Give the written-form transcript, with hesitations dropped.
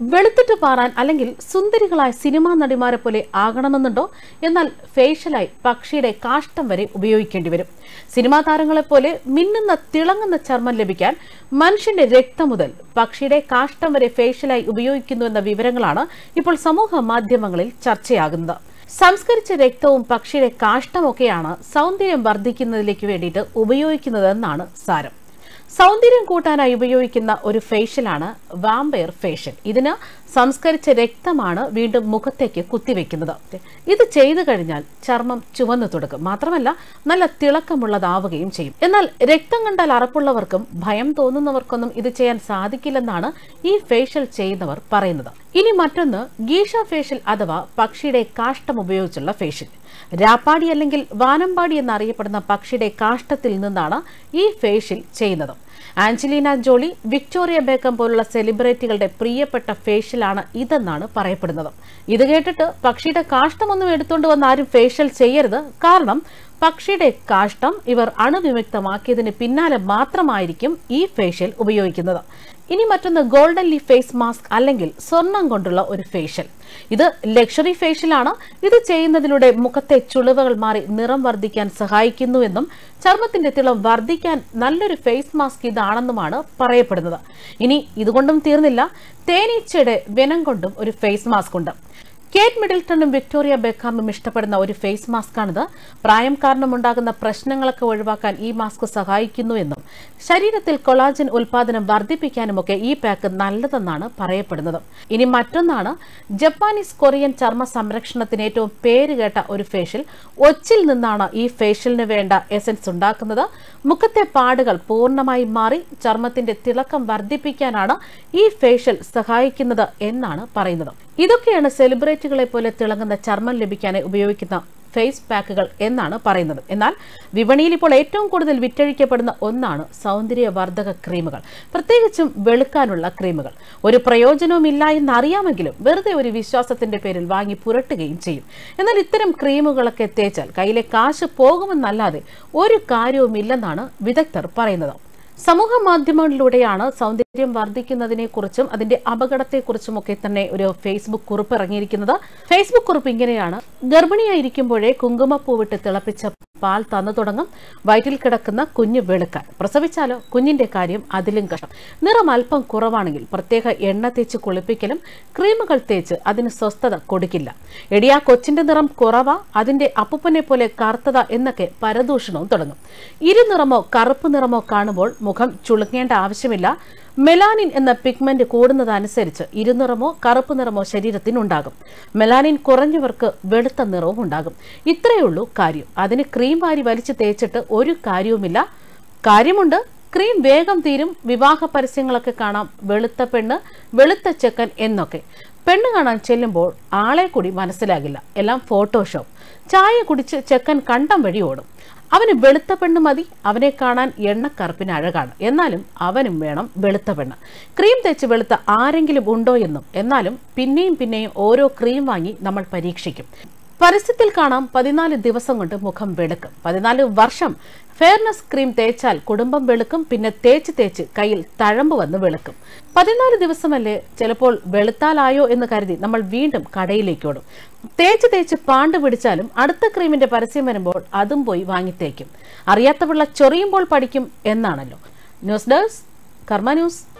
വെളുത്തിട്ട് Paran അല്ലെങ്കിൽ സുന്ദരികളായ cinema നടിമാരെ പോലെ ആകണമെന്നുണ്ടോ? എന്നാൽ ഫേഷ്യലായി പക്ഷിയുടെ കാഷ്ടം വരെ ഉപയോഗിക്കേണ്ടി വരും. സിനിമാ താരങ്ങളെപ്പോലെ മിന്നുന്ന തിളങ്ങുന്ന ചർമ്മം ലഭിക്കാൻ മനുഷ്യന്റെ രക്തം മുതൽ പക്ഷിയുടെ കാഷ്ടം വരെ ഫേഷ്യലായി ഉപയോഗിക്കുന്നു എന്ന വിവരങ്ങളാണ് ഇപ്പോൾ സമൂഹ മാധ്യമങ്ങളിൽ ചർച്ചയാകുന്നത്. സംസ്കരിച്ച രക്തവും പക്ഷിയുടെ കാഷ്ടമൊക്കെയാണ് സൗന്ദര്യം വർദ്ധിക്കുന്നതിലേക്ക് വേണ്ടിയിട്ട് ഉപയോഗിക്കുന്നതെന്നാണ് സാരം. സൗന്ദര്യം കൂട്ടാനായി ഉപയോഗിക്കുന്ന ഒരു ഫേഷ്യലാണ് വാമ്പയർ ഫേഷ്യൽ. ഇതിന് സംസ്കരിച്ച രക്തമാണ് വീണ്ടും മുഖത്തേക്ക് കുത്തിവെക്കുന്നത്. ഇത് ചെയ്തു കഴിഞ്ഞാൽ ചർമ്മം ചുവന്നു തുടങ്ങും. മാത്രമല്ല നല്ല തിളക്കമുള്ളതാവുകയും ചെയ്യും. എന്നാൽ രക്തം കണ്ടാൽ അറപ്പുള്ളവർക്കും ഭയം തോന്നുന്നവർക്കൊന്നും ഇത് ചെയ്യാൻ സാധിക്കില്ലെന്നാണ് ഈ ഫേഷ്യൽ ചെയ്യുന്നവർ പറയുന്നത്. ഇനി മറ്റൊന്ന് ഗീഷ ഫേഷ്യൽ അഥവാ പക്ഷിയുടെ കാഷ്ടം ഉപയോഗിച്ചുള്ള ഫേഷ്യൽ. രാപ്പാടി അല്ലെങ്കിൽ വാനമ്പാടി എന്നറിയപ്പെടുന്ന പക്ഷിയുടെ കാഷ്ടത്തിൽ നിന്നാണ് ഈ ഫേഷ്യൽ ചെയ്യുന്നത്. ആഞ്ചലീന ജോളി, വിക്ടോറിയ ബേക്കം പോലുള്ള സെലിബ്രിറ്റികളുടെ പ്രിയപ്പെട്ട ഫേഷ്യലാണ് ഇതെന്നാണ് പറയപ്പെടുന്നത്. ഇത് കേട്ടിട്ട് പക്ഷിയുടെ കാഷ്ടമൊന്നും എടുത്തുകൊണ്ട് വന്ന് ആരും ഫേഷ്യൽ ചെയ്യരുത്. കാരണം പക്ഷിയുടെ കാഷ്ടം ഇവർ അണുവിമുക്തമാക്കിയതിന് പിന്നാലെ മാത്രമായിരിക്കും ഈ ഫേഷ്യൽ ഉപയോഗിക്കുന്നത്. ഇനി മറ്റൊന്ന് ഗോൾഡൻ ലീഫ് ഫേസ് മാസ്ക് അല്ലെങ്കിൽ സ്വർണം കൊണ്ടുള്ള ഒരു ഫേഷ്യൽ. ഇത് ലക്ഷറി ഫേഷ്യലാണ്. ഇത് ചെയ്യുന്നതിലൂടെ മുഖത്തെ ചുളിവുകൾ മാറി നിറം വർദ്ധിക്കാൻ സഹായിക്കുന്നുവെന്നും ചർമ്മത്തിന്റെ തിളം വർദ്ധിക്കാൻ നല്ലൊരു ഫേസ് മാസ്ക് ഇതാണെന്നുമാണ് പറയപ്പെടുന്നത്. ഇനി ഇതുകൊണ്ടും തീർന്നില്ല, തേനീച്ചയുടെ വെനം കൊണ്ടും ഒരു ഫേസ് മാസ്ക് ഉണ്ട്. കേറ്റ് മിഡിൽട്ടണും വിക്ടോറിയ ബെക്കാമും ഇഷ്ടപ്പെടുന്ന ഒരു ഫേസ് മാസ്കാണിത്. പ്രായം കാരണമുണ്ടാകുന്ന പ്രശ്നങ്ങളൊക്കെ ഒഴിവാക്കാൻ ഈ മാസ്ക് സഹായിക്കുന്നു എന്നും ശരീരത്തിൽ കൊളാജൻ ഉൽപാദനം വർദ്ധിപ്പിക്കാനുമൊക്കെ ഈ പാക്ക് നല്ലതെന്നാണ് പറയപ്പെടുന്നത്. ഇനി മറ്റൊന്നാണ് ജപ്പാനീസ് കൊറിയൻ ചർമ്മ സംരക്ഷണത്തിന് ഏറ്റവും പേരുകേട്ട ഒരു ഫേഷ്യൽ. ഒച്ചിൽ നിന്നാണ് ഈ ഫേഷ്യലിന് വേണ്ട എസൻസ് ഉണ്ടാക്കുന്നത്. മുഖത്തെ പാടുകൾ പൂർണ്ണമായി മാറി ചർമ്മത്തിന്റെ തിളക്കം വർദ്ധിപ്പിക്കാനാണ് ഈ ഫേഷ്യൽ സഹായിക്കുന്നത് എന്നാണ് പറയുന്നത്. ഇതൊക്കെയാണ് സെലിബ്രിറ്റികളെ പോലെ തിളങ്ങുന്ന ചർമ്മം ലഭിക്കാനായി ഉപയോഗിക്കുന്ന ഫേസ് പാക്കുകൾ എന്നാണ് പറയുന്നത്. എന്നാൽ വിപണിയിൽ ഇപ്പോൾ ഏറ്റവും കൂടുതൽ വിറ്റഴിക്കപ്പെടുന്ന ഒന്നാണ് സൗന്ദര്യവർദ്ധക ക്രീമുകൾ, പ്രത്യേകിച്ചും വെളുക്കാനുള്ള ക്രീമുകൾ. ഒരു പ്രയോജനവുമില്ല എന്നറിയാമെങ്കിലും വെറുതെ ഒരു വിശ്വാസത്തിന്റെ പേരിൽ വാങ്ങി പുരട്ടുകയും ചെയ്യും. എന്നാൽ ഇത്തരം ക്രീമുകളൊക്കെ തേച്ചാൽ കയ്യിലെ കാശ് പോകുമെന്നല്ലാതെ ഒരു കാര്യവുമില്ലെന്നാണ് വിദഗ്ധർ പറയുന്നത്. സമൂഹ മാധ്യമങ്ങളിലൂടെയാണ് സൗന്ദര്യം വർദ്ധിക്കുന്നതിനെക്കുറിച്ചും അതിന്റെ അപകടത്തെക്കുറിച്ചുമൊക്കെ തന്നെ ഒരു ഫേസ്ബുക്ക് കുറിപ്പ് ഇറങ്ങിയിരിക്കുന്നത്. ഫേസ്ബുക്ക് കുറിപ്പ് ഇങ്ങനെയാണ്: ഗർഭിണിയായിരിക്കുമ്പോഴേ കുങ്കുമപ്പൂവിട്ട് തിളപ്പിച്ച പാൽ തന്നു തുടങ്ങും. വയറ്റിൽ കിടക്കുന്ന കുഞ്ഞ് വെളുക്കാൻ. പ്രസവിച്ചാലോ കുഞ്ഞിന്റെ കാര്യം അതിലും കഷ്ടം. നിറം അല്പം കുറവാണെങ്കിൽ പ്രത്യേക എണ്ണ തേച്ച് കുളിപ്പിക്കലും ക്രീമുകൾ തേച്ച് അതിന് സ്വസ്ഥത കൊടുക്കില്ല. എടിയാ കൊച്ചിന്റെ നിറം കുറവാ, അതിന്റെ അപ്പൂപ്പനെ പോലെ കറുത്തത എന്നൊക്കെ പരദൂഷണവും തുടങ്ങും. ഇരുനിറമോ കറുപ്പ് നിറമോ കാണുമ്പോൾ മുഖം ചുളുങ്ങേണ്ട ആവശ്യമില്ല. മെലാനിൻ എന്ന പിഗ്മെന്റ് കൂടുന്നതനുസരിച്ച് ഇരുനിറമോ കറുപ്പ് നിറമോ ശരീരത്തിനുണ്ടാകും. മെലാനിൻ കുറഞ്ഞവർക്ക് വെളുത്ത നിറവും ഉണ്ടാകും. ഇത്രയുള്ളൂ കാര്യം. അതിന് ക്രീം വാരി വലിച്ചു തേച്ചിട്ട് ഒരു കാര്യവുമില്ല. കാര്യമുണ്ട്, ക്രീം വേഗം തീരും. വിവാഹ പരസ്യങ്ങളൊക്കെ കാണാം, വെളുത്ത പെണ്ണ് വെളുത്ത ചെക്കൻ എന്നൊക്കെ. പെണ്ണ് കാണാൻ ചെല്ലുമ്പോൾ ആളെ കൂടി മനസ്സിലാകില്ല, എല്ലാം ഫോട്ടോഷോപ്പ്. ചായ കുടിച്ച് ചെക്കൻ കണ്ടം വഴി ഓടും. അവന് വെളുത്ത പെണ്ണ് മതി. അവനെ കാണാൻ എണ്ണക്കറുപ്പിന് അഴകാണ്, എന്നാലും അവനും വേണം വെളുത്ത പെണ്ണ്. ക്രീം തേച്ച് വെളുത്ത ആരെങ്കിലും ഉണ്ടോ എന്നും. എന്നാലും പിന്നെയും ഓരോ ക്രീം വാങ്ങി നമ്മൾ പരീക്ഷിക്കും. പരസ്യത്തിൽ കാണാം 14 ദിവസം കൊണ്ട് മുഖം വെളുക്കും. 14 വർഷം ഫെയർനെസ് ക്രീം തേച്ചാൽ കുടുംബം വെളുക്കും. പിന്നെ തേച്ച് കയ്യിൽ തഴമ്പ് വന്ന് വെളുക്കും. 14 ദിവസമല്ലേ, ചിലപ്പോൾ വെളുത്താലായോ എന്ന് കരുതി നമ്മൾ വീണ്ടും കടയിലേക്ക് ഓടും. തേച്ച് പാണ്ട് പിടിച്ചാലും അടുത്ത ക്രീമിന്റെ പരസ്യം വരുമ്പോൾ അതും പോയി വാങ്ങിത്തേക്കും. അറിയാത്ത പിള്ള ചൊറിയുമ്പോൾ പഠിക്കും എന്നാണല്ലോ. News desk Karma news.